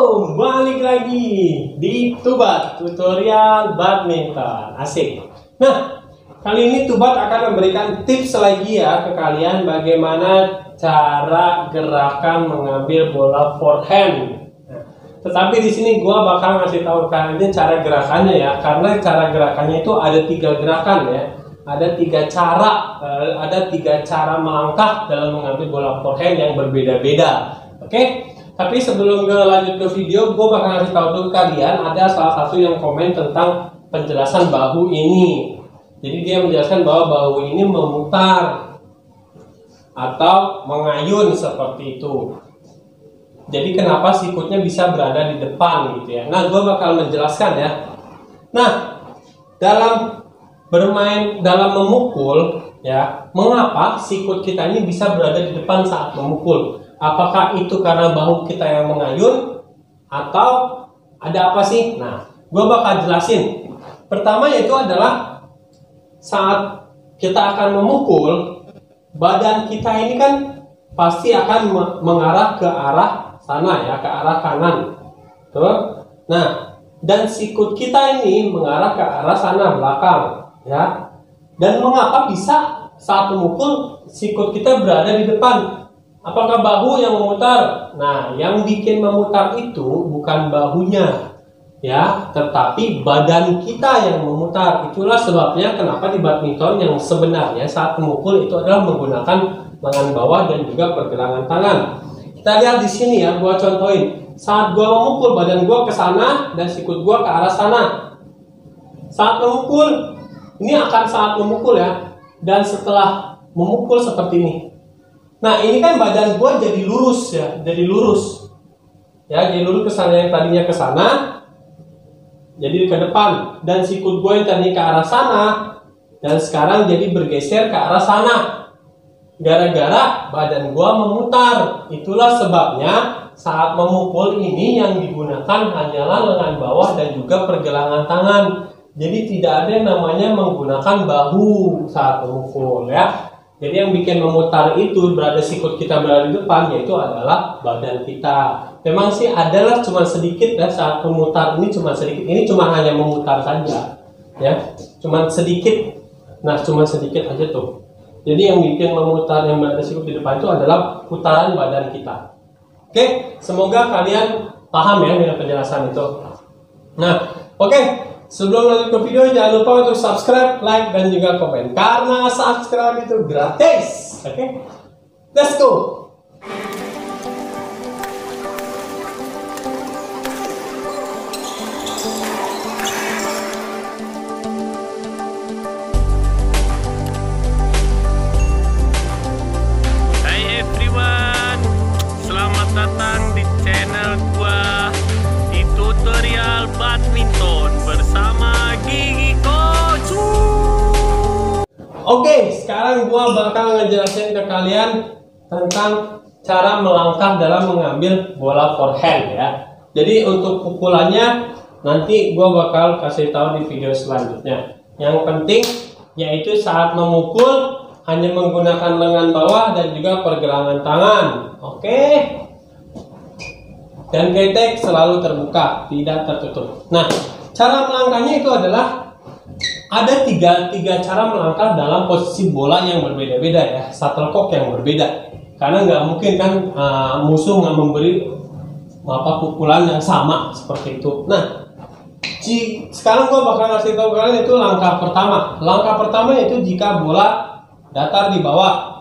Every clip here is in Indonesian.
balik lagi di Tubat tutorial badminton. Asik. Nah, kali ini Tubat akan memberikan tips lagi ya ke kalian bagaimana cara gerakan mengambil bola forehand. Nah, tetapi di sini gua bakal ngasih tahu kalian cara gerakannya ya, karena cara gerakannya itu ada 3 gerakan ya. Ada 3 cara melangkah dalam mengambil bola forehand yang berbeda-beda. Oke? Tapi sebelum lanjut ke video, gue bakal kasih tahu dulu kalian ada salah satu yang komen tentang penjelasan bahu ini. Jadi dia menjelaskan bahwa bahu ini memutar atau mengayun seperti itu. Jadi kenapa sikutnya bisa berada di depan gitu ya. Nah, gue bakal menjelaskan ya. Nah, dalam memukul ya, mengapa sikut kita ini bisa berada di depan saat memukul? Apakah itu karena bahu kita yang mengayun atau ada apa sih? Nah, gue bakal jelasin. Pertama yaitu adalah saat kita akan memukul, badan kita ini kan pasti akan mengarah ke arah sana ya, ke arah kanan. Tuh. Nah, dan sikut kita ini mengarah ke arah sana belakang ya. Dan mengapa bisa saat memukul sikut kita berada di depan? Apakah bahu yang memutar? Nah, yang bikin memutar itu bukan bahunya, ya, tetapi badan kita yang memutar. Itulah sebabnya kenapa di badminton yang sebenarnya saat memukul itu adalah menggunakan lengan bawah dan juga pergelangan tangan. Kita lihat di sini ya, gua contohin. Saat gua memukul, badan gua ke sana dan sikut gua ke arah sana. Saat memukul, ini akan saat memukul ya, dan setelah memukul seperti ini. Nah, ini kan badan gue jadi lurus ya, jadi lurus ke sana, yang tadinya ke sana jadi ke depan, dan sikut gue yang tadi ke arah sana dan sekarang jadi bergeser ke arah sana gara-gara badan gue memutar. Itulah sebabnya saat memukul ini yang digunakan hanyalah lengan bawah dan juga pergelangan tangan. Jadi tidak ada yang namanya menggunakan bahu saat memukul ya. Jadi yang bikin memutar itu sikut kita berada di depan, yaitu adalah badan kita. Memang sih adalah cuma sedikit ya, saat memutar ini cuma sedikit. Ini cuma hanya memutar saja ya, cuma sedikit. Nah, cuma sedikit aja tuh. Jadi yang bikin memutar yang berada sikut di depan itu adalah putaran badan kita. Oke, semoga kalian paham ya dengan penjelasan itu. Nah, oke. Sebelum lanjut ke video, jangan lupa untuk subscribe, like, dan juga komen. Karena subscribe itu gratis. Oke? Let's go! Hai everyone, selamat datang di channel gua di tutorial badminton bersama Gigi Coach. Oke, sekarang gua bakal ngejelasin ke kalian tentang cara melangkah dalam mengambil bola forehand ya. Jadi untuk pukulannya nanti gua bakal kasih tahu di video selanjutnya. Yang penting yaitu saat memukul hanya menggunakan lengan bawah dan juga pergelangan tangan. Oke. Dan ketek selalu terbuka, tidak tertutup. Nah, cara melangkahnya itu adalah ada tiga cara melangkah dalam posisi bola yang berbeda-beda ya, shuttlecock yang berbeda. Karena nggak mungkin kan musuh nggak memberi pukulan yang sama seperti itu. Nah, sekarang gua bakal kasih tahu kalian itu langkah pertama. Langkah pertama yaitu jika bola datar di bawah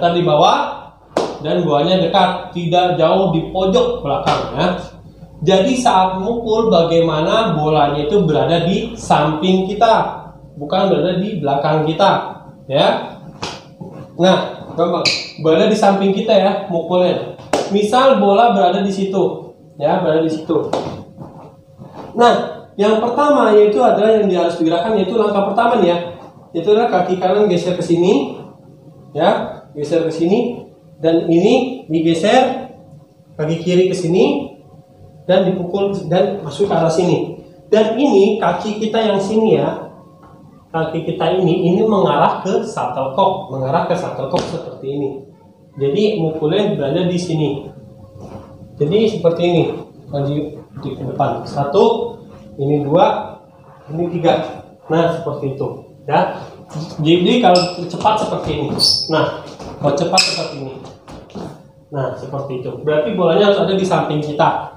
dan bolanya dekat, tidak jauh di pojok belakang ya. Jadi saat memukul bagaimana bolanya itu berada di samping kita, bukan berada di belakang kita ya. Nah, berada di samping kita ya mukulnya. Misal bola berada di situ ya, berada di situ. Nah, yang pertama yaitu adalah yang harus digerakkan, yaitu langkah pertama nih ya. Itu adalah kaki kanan geser ke sini ya, geser ke sini. Dan ini digeser kaki kiri ke sini dan dipukul dan masuk ke arah sini. Dan ini kaki kita yang sini ya, kaki kita ini mengarah ke shuttlecock, seperti ini. Jadi mukulnya berada di sini. Jadi seperti ini. maju ke depan. 1, ini 2, ini 3. Nah, seperti itu, ya. Jadi kalau cepat seperti ini. Nah, kalau cepat seperti ini. Nah, seperti itu. Berarti bolanya harus ada di samping kita.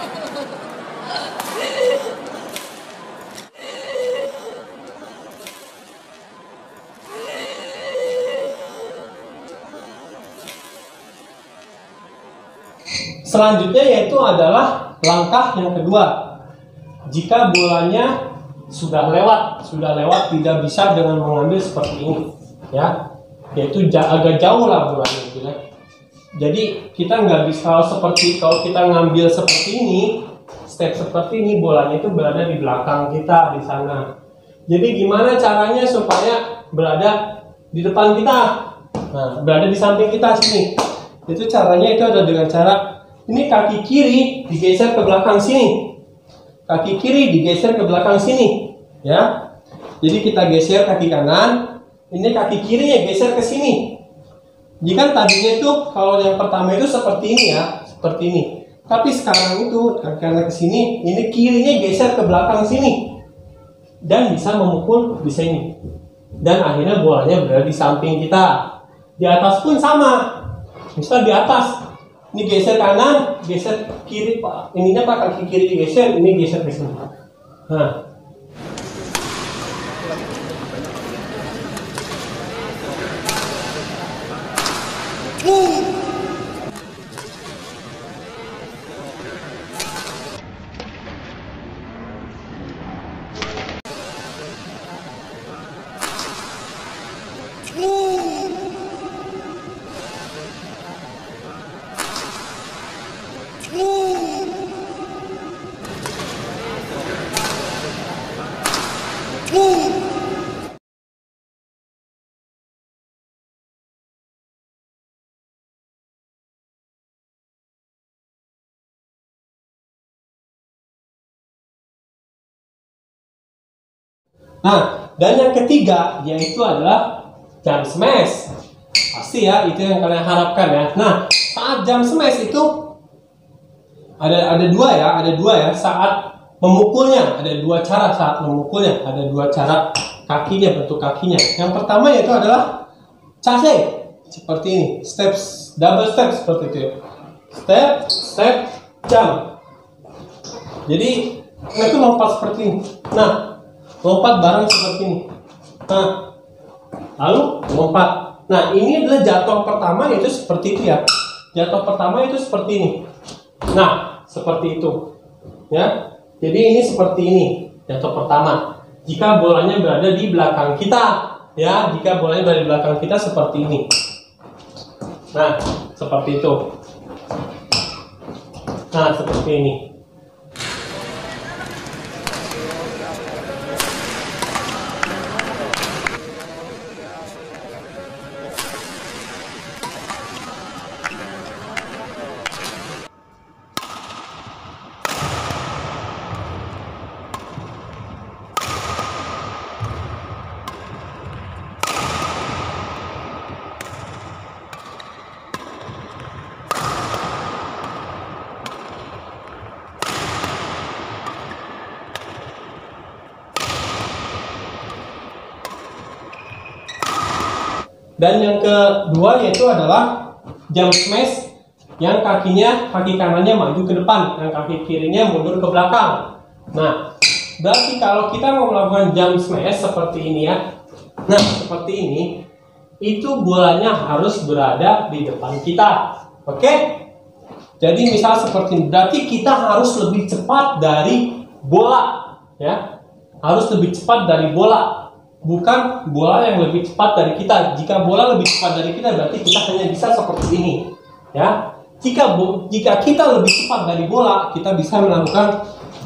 Selanjutnya yaitu adalah langkah yang kedua. Jika bolanya sudah lewat tidak bisa dengan mengambil seperti ini, ya. Yaitu agak jauh lah bolanya gitu ya. Jadi kita nggak bisa kalau kita ngambil seperti ini, step seperti ini, bolanya itu berada di belakang kita di sana. Jadi gimana caranya supaya berada di depan kita? Nah, berada di samping kita sini. Itu caranya itu ada dengan cara ini kaki kiri digeser ke belakang sini. Kaki kiri digeser ke belakang sini, ya. Jadi kita geser kaki kanan, ini kaki kirinya geser ke sini. Jika tadinya itu kalau yang pertama itu seperti ini ya, seperti ini. Tapi sekarang itu karena ke sini, ini kirinya geser ke belakang sini dan bisa memukul di sini. Dan akhirnya bolanya berada di samping kita. Di atas pun sama. Misal di atas, ini geser kanan, geser kiri pak. Ininya pak kaki kiri digeser, ini geser ke sini. Nah. Nah, dan yang ketiga yaitu adalah jump smash. Pasti ya, itu yang kalian harapkan ya. Nah, saat jump smash itu ada dua ya. Saat memukulnya ada dua cara saat memukulnya, ada dua cara kakinya, bentuk kakinya. Yang pertama yaitu adalah chase seperti ini, double step seperti itu ya. Step, jump. Jadi itu lompat seperti ini. Nah, lompat bareng seperti ini. Nah, lalu lompat. Nah, ini adalah jatuh pertama yaitu seperti itu ya. Jatuh pertama itu seperti ini. Nah, seperti itu. Ya. Jadi ini seperti ini jatuh pertama. Jika bolanya berada di belakang kita, ya, jika bolanya berada di belakang kita seperti ini. Nah, seperti itu. Nah, seperti ini. Dan yang kedua yaitu adalah jump smash yang kaki kanannya maju ke depan, yang kaki kirinya mundur ke belakang. Nah, berarti kalau kita mau melakukan jump smash seperti ini ya, nah seperti ini, itu bolanya harus berada di depan kita. Oke? Jadi misal seperti ini, berarti kita harus lebih cepat dari bola, ya, harus lebih cepat dari bola. Bukan bola yang lebih cepat dari kita. Jika bola lebih cepat dari kita, berarti kita hanya bisa seperti ini, ya. Jika kita lebih cepat dari bola, kita bisa melakukan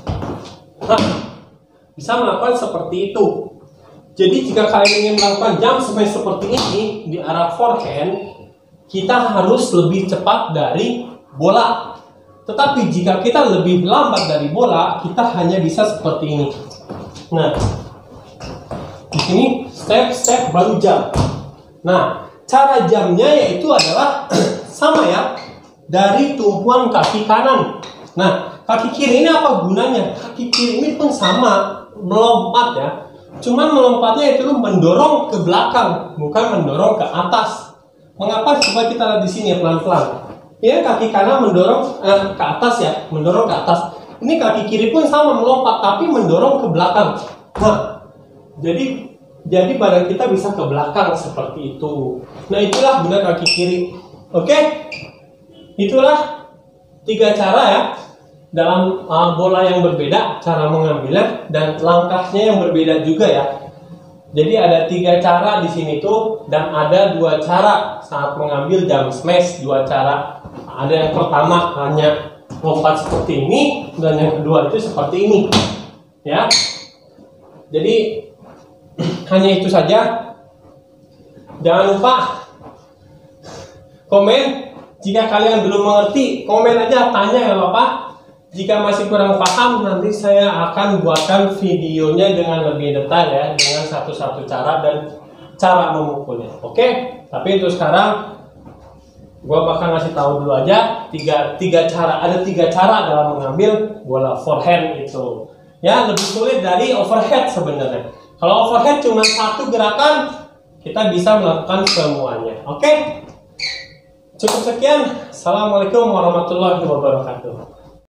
seperti itu. Jadi jika kalian ingin melakukan jump smash seperti ini di arah forehand, kita harus lebih cepat dari bola. Tetapi jika kita lebih lambat dari bola, kita hanya bisa seperti ini. Nah, di sini step baru jump. Nah, cara jumpnya yaitu adalah sama ya, dari tumpuan kaki kanan. Nah, kaki kiri ini apa gunanya? Kaki kiri ini pun sama, melompat ya. Cuman melompatnya itu mendorong ke belakang, bukan mendorong ke atas. Mengapa? Coba kita lihat di sini pelan-pelan. Ya, kaki kanan mendorong ke atas ya, mendorong ke atas. Ini kaki kiri pun sama melompat, tapi mendorong ke belakang. Nah, jadi badan kita bisa ke belakang seperti itu. Nah, itulah guna kaki kiri. Oke? Itulah 3 cara ya. Dalam bola yang berbeda, cara mengambilnya dan langkahnya yang berbeda juga ya. Jadi ada 3 cara di sini tuh, dan ada 2 cara saat mengambil jump smash. 2 cara. Ada yang pertama hanya lompat seperti ini, dan yang kedua itu seperti ini. Ya. Jadi hanya itu saja. Jangan lupa komen jika kalian belum mengerti. Komen aja, tanya ya Bapak. Jika masih kurang paham, nanti saya akan buatkan videonya dengan lebih detail ya, dengan satu-satu cara dan cara memukulnya. Oke? Tapi untuk sekarang gua bakal ngasih tahu dulu aja tiga cara. Ada 3 cara dalam mengambil bola forehand itu. Ya, lebih sulit dari overhead sebenarnya. Kalau overhead cuma 1 gerakan, kita bisa melakukan semuanya. Oke? Cukup sekian. Assalamualaikum warahmatullahi wabarakatuh.